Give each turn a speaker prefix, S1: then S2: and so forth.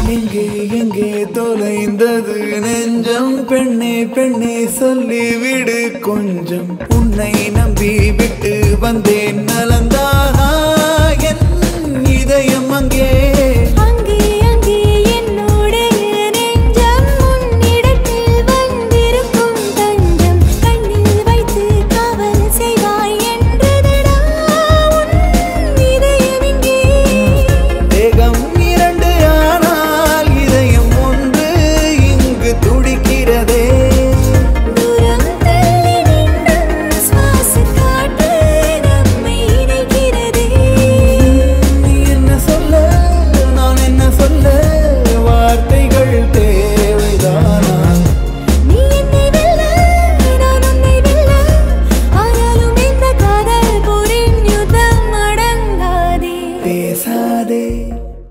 S1: எங்கே எங்கே தொலைந்தது நெஞ்சம் பெண்ணே பெண்ணே சொல்லிவிடு கொஞ்சம் உன்னை நம்பி விட்டு வந்தேன் நலந்தாக